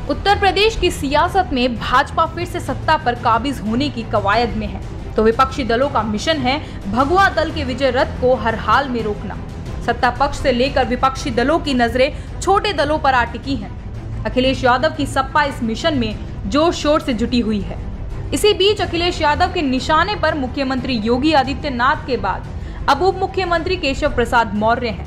उत्तर प्रदेश की सियासत में भाजपा फिर से सत्ता पर काबिज होने की कवायद में है, तो विपक्षी दलों का मिशन है भगवा दल के विजय रथ को हर हाल में रोकना। सत्ता पक्ष से लेकर विपक्षी दलों की नजरें छोटे दलों पर आ टिकी हैं। अखिलेश यादव की सपा इस मिशन में जोर शोर से जुटी हुई है। इसी बीच अखिलेश यादव के निशाने पर मुख्यमंत्री योगी आदित्यनाथ के बाद अब उप मुख्यमंत्री केशव प्रसाद मौर्य हैं।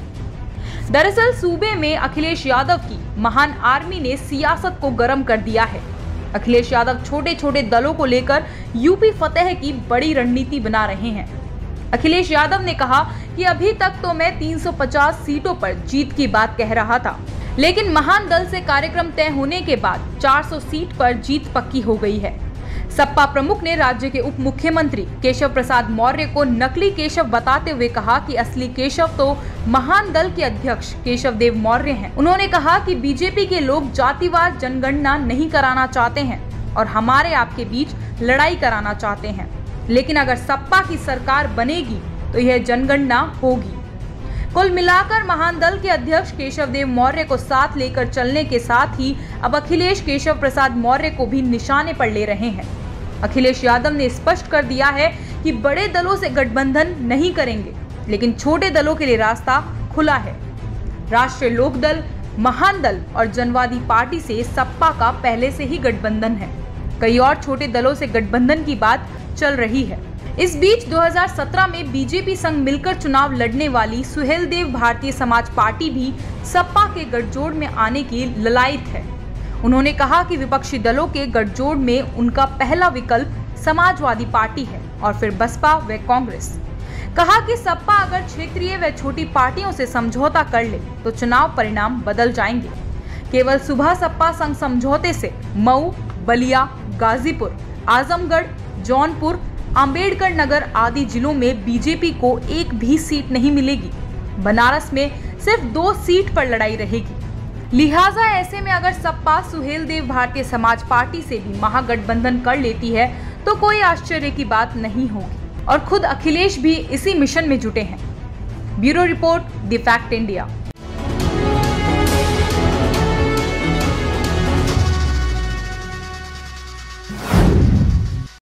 दरअसल सूबे में अखिलेश यादव की महान आर्मी ने सियासत को गर्म कर दिया है। अखिलेश यादव छोटे छोटे दलों को लेकर यूपी फतेह की बड़ी रणनीति बना रहे हैं। अखिलेश यादव ने कहा कि अभी तक तो मैं 350 सीटों पर जीत की बात कह रहा था, लेकिन महान दल से कार्यक्रम तय होने के बाद 400 सीट पर जीत पक्की हो गई है। सपा प्रमुख ने राज्य के उप मुख्यमंत्री केशव प्रसाद मौर्य को नकली केशव बताते हुए कहा कि असली केशव तो महान दल के अध्यक्ष केशव देव मौर्य हैं। उन्होंने कहा कि बीजेपी के लोग जातिवाद जनगणना नहीं कराना चाहते हैं और हमारे आपके बीच लड़ाई कराना चाहते हैं, लेकिन अगर सपा की सरकार बनेगी तो यह जनगणना होगी। कुल मिलाकर महान दल के अध्यक्ष केशव देव मौर्य को साथ लेकर चलने के साथ ही अब अखिलेश केशव प्रसाद मौर्य को भी निशाने पर ले रहे हैं। अखिलेश यादव ने स्पष्ट कर दिया है कि बड़े दलों से गठबंधन नहीं करेंगे, लेकिन छोटे दलों के लिए रास्ता खुला है। राष्ट्रीय लोकदल, महान दल और जनवादी पार्टी से सपा का पहले से ही गठबंधन है। कई और छोटे दलों से गठबंधन की बात चल रही है। इस बीच 2017 में बीजेपी संग मिलकर चुनाव लड़ने वाली सुहेलदेव भारतीय समाज पार्टी भी सपा के गठजोड़ में आने की ललायत है। उन्होंने कहा कि विपक्षी दलों के गठजोड़ में उनका पहला विकल्प समाजवादी पार्टी है और फिर बसपा व कांग्रेस। कहा कि सपा अगर क्षेत्रीय व छोटी पार्टियों से समझौता कर ले तो चुनाव परिणाम बदल जाएंगे। केवल सुबह सपा संग समझौते से मऊ, बलिया, गाजीपुर, आजमगढ़, जौनपुर, अंबेडकर नगर आदि जिलों में बीजेपी को एक भी सीट नहीं मिलेगी। बनारस में सिर्फ 2 सीट पर लड़ाई रहेगी। लिहाजा ऐसे में अगर सपा सुहेलदेव भारतीय समाज पार्टी से भी महागठबंधन कर लेती है तो कोई आश्चर्य की बात नहीं होगी और खुद अखिलेश भी इसी मिशन में जुटे हैं। Bureau report, the fact India.